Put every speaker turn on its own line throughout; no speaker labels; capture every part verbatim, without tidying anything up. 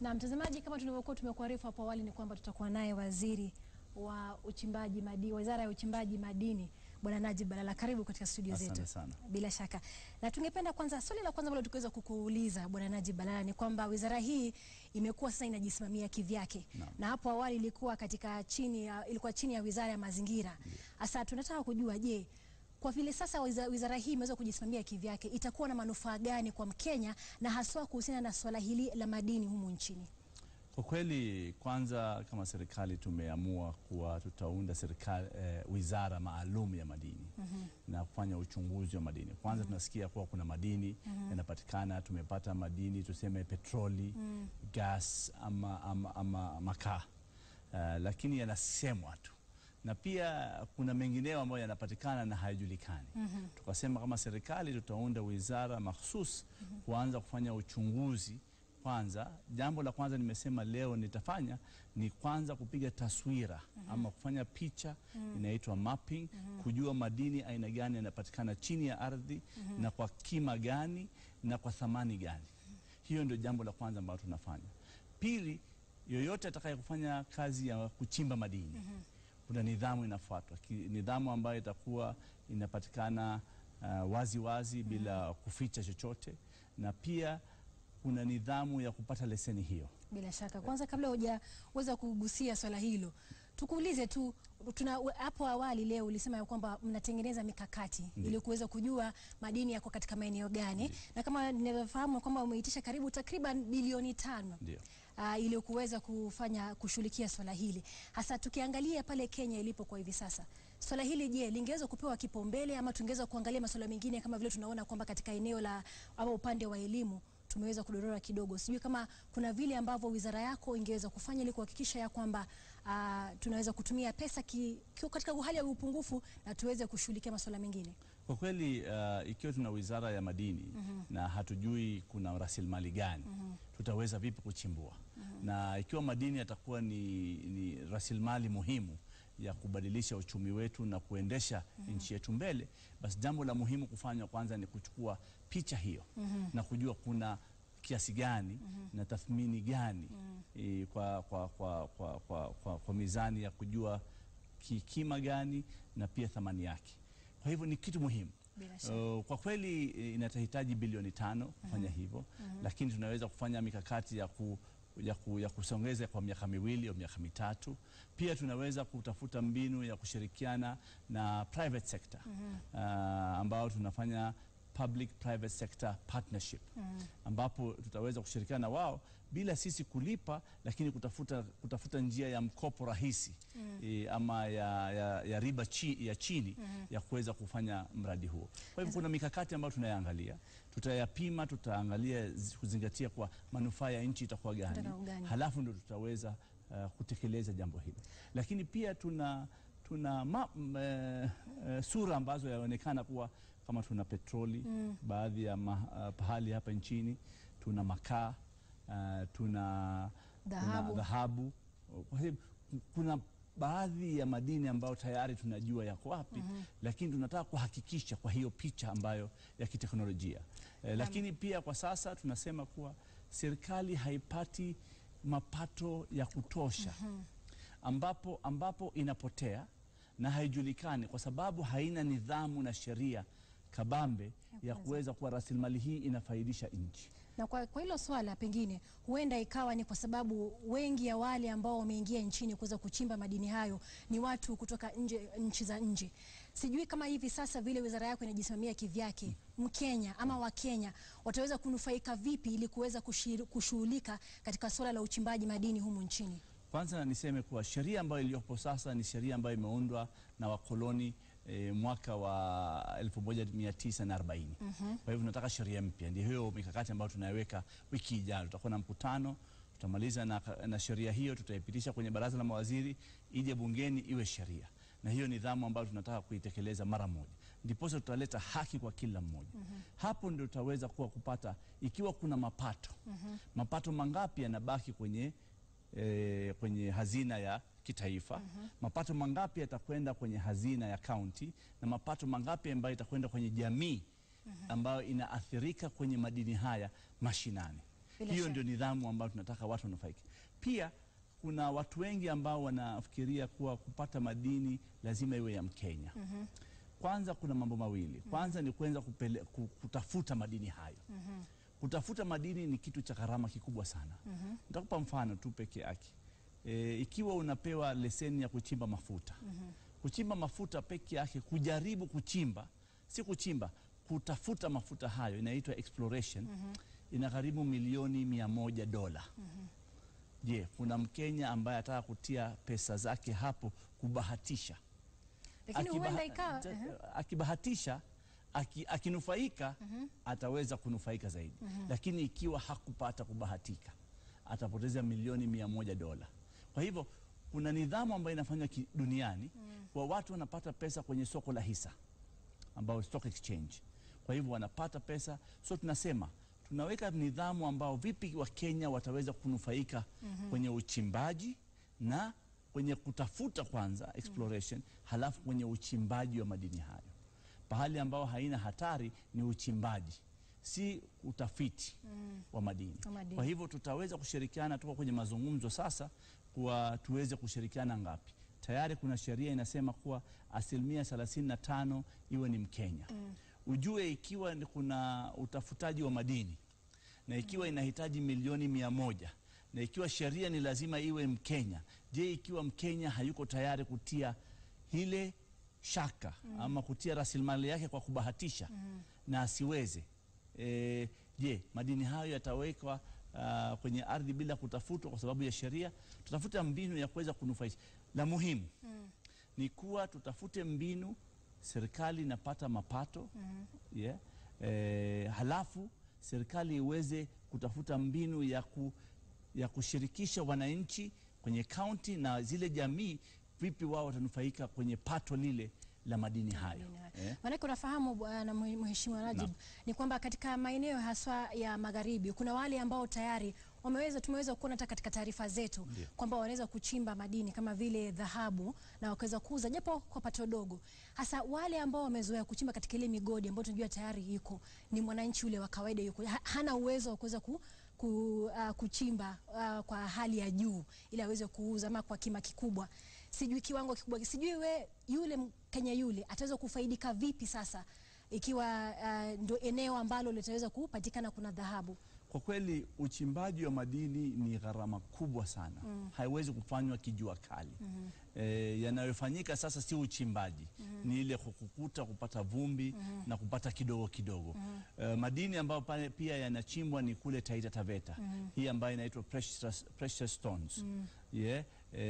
Na mtazamaji, kama tulivyokuwa tumekuarifu hapo awali, ni kwamba tutakuwa naye waziri wa uchimbaji madini, wizara ya uchimbaji madini, Bwana Najib Balala. Karibu katika studio zetu.
Asante sana.
Bila shaka. Na tungependa kwanza, swali la kwanza ambalo tukaweza kukuuliza Bwana Najib Balala ni kwamba wizara hii imekuwa sasa inajisimamia kivyake. No. Na hapo awali ilikuwa katika chini ya, ilikuwa chini ya wizara ya mazingira. Sasa yeah. tunataka kujua, je, kwa vile sasa wizara hii imeweza kujisimamia kivyake, itakuwa na manufaa gani kwa Mkenya na haswa kuhusiana na swala hili la madini humu nchini?
Kwa kweli, kwanza kama serikali tumeamua kuwa tutaunda serikali eh, wizara maalum ya madini mm -hmm. na kufanya uchunguzi wa madini. Kwanza mm -hmm. tunasikia kuwa kuna madini mm -hmm. yanapatikana, tumepata madini tuseme petroli, mm -hmm. gas ama, ama, ama makaa, uh, lakini yanasemwa tu, na pia kuna mengineo ambayo yanapatikana na hayajulikani. mm -hmm. Tukasema kama serikali tutaunda wizara mahsus mm -hmm. kuanza kufanya uchunguzi. Kwanza, jambo la kwanza nimesema leo nitafanya ni kwanza kupiga taswira mm -hmm. ama kufanya picha mm -hmm. inaitwa mapping mm -hmm. kujua madini aina gani yanapatikana chini ya ardhi mm -hmm. na kwa kima gani na kwa thamani gani. mm -hmm. Hiyo ndio jambo la kwanza ambalo tunafanya. Pili, yoyote atakaye kufanya kazi ya kuchimba madini mm -hmm. kuna nidhamu inafuatwa, nidhamu ambayo itakuwa inapatikana uh, wazi wazi mm -hmm. bila kuficha chochote, na pia kuna nidhamu ya kupata leseni hiyo.
Bila shaka. Kwanza, kabla hujaweza kugusia swala hilo, tukuulize tu, tuna hapo awali leo ulisema ya kwamba mnatengeneza mikakati Ndi. ili kuweza kujua madini yako katika maeneo gani. Ndi. Na kama ninavyofahamu kwamba umeitisha karibu takriban bilioni tano uh, ili kuweza kufanya kushughulikia swala hili. Hasa tukiangalia pale Kenya ilipo kwa hivi sasa, swala hili je, lingeweza kupewa kipaumbele ama tungeweza kuangalia masuala mengine kama vile tunaona kwamba katika eneo la ama upande wa elimu tumeweza kudorora kidogo? Sijui kama kuna vile ambavyo wizara yako ingeweza kufanya ili kuhakikisha ya kwamba uh, tunaweza kutumia pesa ki, ki, katika hali ya upungufu na tuweze kushughulikia masuala mengine.
Kwa kweli, uh, ikiwa tuna wizara ya madini mm -hmm. na hatujui kuna rasilimali gani mm -hmm. tutaweza vipi kuchimbua? mm -hmm. Na ikiwa madini yatakuwa ni, ni rasilimali muhimu ya kubadilisha uchumi wetu na kuendesha mm -hmm. nchi yetu mbele, basi jambo la muhimu kufanya kwanza ni kuchukua picha hiyo mm -hmm. na kujua kuna kiasi gani mm -hmm. na tathmini gani mm -hmm. e, kwa, kwa, kwa, kwa, kwa, kwa, kwa mizani ya kujua kima gani na pia thamani yake. Kwa hivyo ni kitu muhimu. Uh, kwa kweli inatahitaji bilioni tano kufanya mm -hmm. hivyo mm -hmm. lakini tunaweza kufanya mikakati ya ku Ya, ku, ya kusongeza kwa miaka miwili au miaka mitatu. Pia tunaweza kutafuta mbinu ya kushirikiana na private sector mm -hmm. uh, ambao tunafanya public private sector partnership mm -hmm. ambapo tutaweza kushirikiana na wao bila sisi kulipa, lakini kutafuta, kutafuta njia ya mkopo rahisi mm -hmm. e, ama ya, ya, ya riba chi, ya chini mm -hmm. ya kuweza kufanya mradi huo. Kwa hivyo kuna mikakati ambayo tunayaangalia, tutayapima, tutaangalia kuzingatia kwa manufaa ya nchi itakuwa gani, halafu ndio tutaweza uh, kutekeleza jambo hili. Lakini pia tuna tuna ma, m, e, e, sura ambazo yaonekana kuwa kama tuna petroli mm. baadhi ya ma, uh, pahali hapa nchini tuna makaa, uh, tuna dhahabu. Kwa hivyo kuna baadhi ya madini ambayo tayari tunajua yako wapi mm -hmm. lakini tunataka kuhakikisha kwa hiyo picha ambayo ya kiteknolojia. Eh, lakini pia kwa sasa tunasema kuwa serikali haipati mapato ya kutosha mm -hmm. ambapo, ambapo inapotea na haijulikani kwa sababu haina nidhamu na sheria kabambe ya kuweza kuwa rasilimali hii inafaidisha nchi.
Na kwa, kwa hilo swala pengine huenda ikawa ni kwa sababu wengi ya wale ambao wameingia nchini kuweza kuchimba madini hayo ni watu kutoka nje, nchi za nje. Sijui kama hivi sasa vile wizara yako inajisimamia kivyake, Mkenya ama Wakenya wataweza kunufaika vipi ili kuweza kushughulika katika swala la uchimbaji madini humu nchini?
Kwanza niseme kuwa sheria ambayo iliyopo sasa ni sheria ambayo imeundwa na wakoloni E, mwaka wa elfu moja mia tisa na arobaini. Mm -hmm. Kwa hivyo tunataka sheria mpya. Ndio hiyo mikakati ambayo tunaiweka wiki ijayo. Tutakuwa na mkutano, tutamaliza na, na sheria hiyo, tutaipitisha kwenye baraza la mawaziri, ije bungeni iwe sheria. Na hiyo nidhamu ambayo tunataka kuitekeleza mara moja. Ndipo tutaleta haki kwa kila mmoja. Mm -hmm. Hapo ndio tutaweza kuwa kupata ikiwa kuna mapato. Mm -hmm. Mapato mangapi yanabaki kwenye e, kwenye hazina ya kitaifa, mm -hmm. mapato mangapi yatakwenda kwenye hazina ya county, na mapato mangapi ambayo itakwenda kwenye jamii ambayo inaathirika kwenye madini haya mashinani. Bila hiyo ndio nidhamu ambayo tunataka watu wanufaike. Pia kuna watu wengi ambao wanafikiria kuwa kupata madini lazima iwe ya Mkenya. Mm -hmm. Kwanza kuna mambo mawili. Kwanza ni kuanza kutafuta madini hayo. Mm -hmm. Kutafuta madini ni kitu cha gharama kikubwa sana. Mm -hmm. Nitakupa mfano tu peke yake. E, ikiwa unapewa leseni ya kuchimba mafuta. Mm -hmm. Kuchimba mafuta peke yake, kujaribu kuchimba, si kuchimba, kutafuta mafuta hayo inaitwa exploration. Mm -hmm. Inagharimu milioni mia moja dola. Mm -hmm. Je, kuna Mkenya ambaye ataka kutia pesa zake hapo kubahatisha?
Lakini huenda ikawa
akibahatisha aki, akinufaika uh -huh. ataweza kunufaika zaidi. Uh -huh. Lakini ikiwa hakupata kubahatika atapoteza milioni mia moja dola. Kwa hivyo kuna nidhamu ambayo inafanywa duniani. Uh -huh. Kwa watu wanapata pesa kwenye soko la hisa ambao stock exchange. Kwa hivyo wanapata pesa, so tunasema tunaweka nidhamu ambao vipi wa Kenya wataweza kunufaika. Uh -huh. Kwenye uchimbaji na kwenye kutafuta kwanza exploration. Mm. Halafu kwenye uchimbaji wa madini hayo. Pahali ambao haina hatari ni uchimbaji, si utafiti. Mm. wa madini. madini. Kwa hivyo tutaweza kushirikiana, tuko kwenye mazungumzo sasa kwa tuweze kushirikiana ngapi. Tayari kuna sheria inasema kuwa asilimia thelathini na tano iwe ni Mkenya. Mm. Ujue ikiwa kuna utafutaji wa madini na ikiwa inahitaji milioni mia moja na ikiwa sheria ni lazima iwe Mkenya, je, ikiwa Mkenya hayuko tayari kutia ile shaka. Mm. ama kutia rasilimali yake kwa kubahatisha. Mm. na asiweze, e, je, madini hayo yatawekwa uh, kwenye ardhi bila kutafutwa kwa sababu ya sheria? Tutafuta mbinu ya kuweza kunufaisha. La muhimu. Mm. ni kuwa tutafute mbinu, serikali inapata mapato. Mm. yeah. e, halafu serikali iweze kutafuta mbinu ya ku ya kushirikisha wananchi kwenye county na zile jamii, vipi wao watanufaika kwenye pato lile la madini hayo. Eh?
Maana unafahamu bwana Mheshimiwa Najib, ni kwamba katika maeneo haswa ya magharibi kuna wale ambao tayari wameweza tumeweza kuona hata katika taarifa zetu kwamba wanaweza kuchimba madini kama vile dhahabu na wakaweza kuuza japo kwa pato dogo. Hasa wale ambao wamezoea kuchimba katika ile migodi ambayo tunajua tayari iko, ni mwananchi ule wa kawaida yuko hana uwezo wa kuweza ku Ku, uh, kuchimba uh, kwa hali ya juu ili aweze kuuza ama kwa kima kikubwa. Sijui kiwango kikubwa, sijui we yule Mkenya yule ataweza kufaidika vipi sasa ikiwa uh, ndio eneo ambalo litaweza kupatikana kuna dhahabu.
Kwa kweli uchimbaji wa madini ni gharama kubwa sana. Mm. Haiwezi kufanywa kijua kali. Mm -hmm. E, yanayofanyika sasa si uchimbaji. Mm -hmm. Ni ile kukukuta, kupata vumbi. Mm -hmm. na kupata kidogo kidogo. Mm -hmm. E, madini ambayo pia yanachimbwa ni kule Taita Taveta. Mm -hmm. Hii ambayo inaitwa precious, precious stones. Mm -hmm. yeah.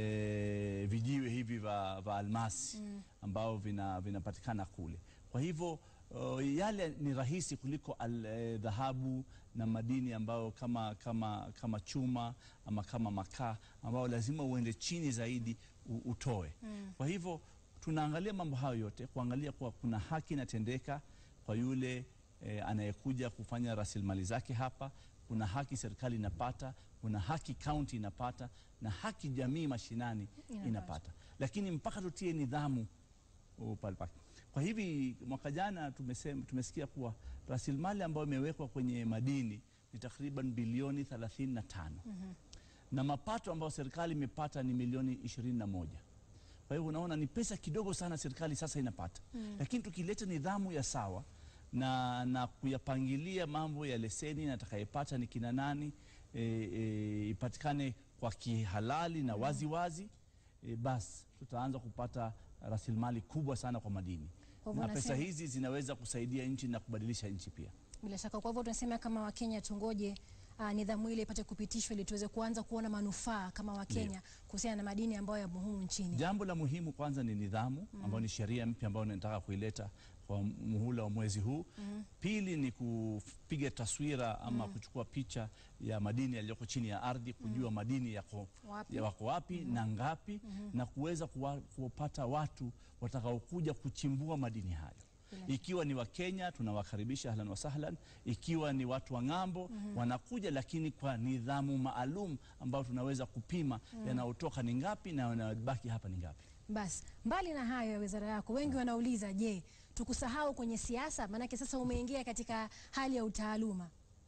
E, vijiwe hivi va, va almasi. Mm -hmm. ambao vinapatikana vina kule. Kwa hivyo Uh, yale ni rahisi kuliko uh, dhahabu na madini ambayo kama kama kama chuma ama kama makaa ambao lazima uende chini zaidi utoe. Mm. Kwa hivyo tunaangalia mambo hayo yote kuangalia kwa kuna haki inatendeka kwa yule eh, anayekuja kufanya rasilimali zake hapa, kuna haki serikali inapata, kuna haki county inapata na haki jamii mashinani inapata. Inapata. Lakini mpaka tutie nidhamu pale pale. Kwa hivi mwaka jana tumesema tumesikia kuwa rasilimali ambayo imewekwa kwenye madini ni takriban bilioni thelathini na tano. Mm -hmm. Na mapato ambayo serikali imepata ni milioni ishirini na moja. Kwa hiyo unaona ni pesa kidogo sana serikali sasa inapata. Mm -hmm. Lakini tukileta nidhamu ya sawa na na kuyapangilia mambo ya leseni na atakayepata ni kina nani, e, e, ipatikane kwa kihalali na wazi wazi, e, basi tutaanza kupata rasilimali kubwa sana kwa madini. Na pesa hizi zinaweza kusaidia nchi na kubadilisha nchi pia.
Bila shaka. Kwa hivyo tunasema kama Wakenya tungoje uh, nidhamu ile ipate kupitishwa ili tuweze kuanza kuona manufaa kama Wakenya kuhusiana na madini ambayo ya muhimu nchini.
Jambo la muhimu kwanza ni nidhamu. Mm. ambayo ni sheria mpya ambayo nataka kuileta kwa muhula wa mwezi huu. Mm. Pili ni kupiga taswira ama mm. kuchukua picha ya madini yaliyoko chini ya ardhi, kujua mm. madini yako wapi, ya wako wapi mm. na ngapi. Mm. na kuweza kupata watu watakaokuja kuchimbua madini hayo. Mm. Ikiwa ni Wakenya tunawakaribisha ahlan wa sahlan, ikiwa ni watu wa ng'ambo mm -hmm. wanakuja, lakini kwa nidhamu maalum ambao tunaweza kupima mm. yanayotoka ni ngapi na yanabaki hapa ni ngapi.
Bas, mbali na hayo ya wizara yako, wengi mm. wanauliza, je, tukusahau kwenye siasa? Maanake sasa umeingia katika hali ya utaaluma.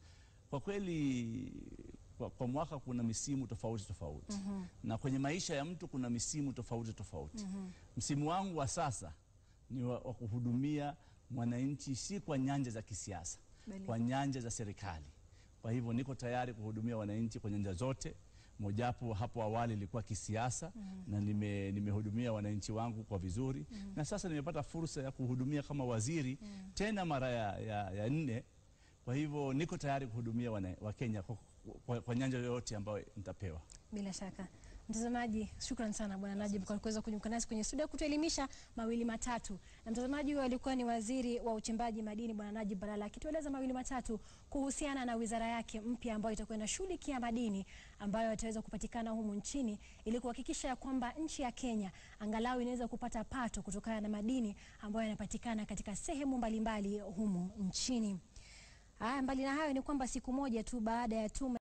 Kwa kweli kwa, kwa mwaka kuna misimu tofauti tofauti. Mm -hmm. Na kwenye maisha ya mtu kuna misimu tofauti tofauti. Mm -hmm. Msimu wangu wa sasa ni wa, wa kuhudumia mwananchi, si kwa nyanja za kisiasa, Beli. kwa nyanja za serikali. Kwa hivyo niko tayari kuhudumia wananchi kwa nyanja zote. Mojapo hapo awali ilikuwa kisiasa. Mm -hmm. Na nime nimehudumia wananchi wangu kwa vizuri. Mm -hmm. Na sasa nimepata fursa ya kuhudumia kama waziri. Mm -hmm. Tena mara ya, ya, ya nne. Kwa hivyo niko tayari kuhudumia wa Kenya kwa, kwa, kwa nyanja yoyote ambayo nitapewa.
Bila shaka. Mtazamaji, shukrani sana Bwana Najib kwa kuweza kujiunga nasi kwenye studio kutuelimisha mawili matatu. Na mtazamaji, huyo alikuwa ni waziri wa uchimbaji madini Bwana Najib Balala akitueleza mawili matatu kuhusiana na wizara yake mpya ambayo itakuwa inashughulikia madini ambayo yataweza kupatikana humu nchini ili kuhakikisha ya kwamba nchi ya Kenya angalau inaweza kupata pato kutokana na madini ambayo yanapatikana katika sehemu mbalimbali humu nchini. Ah, mbali na hayo ni kwamba siku moja tu baada ya tume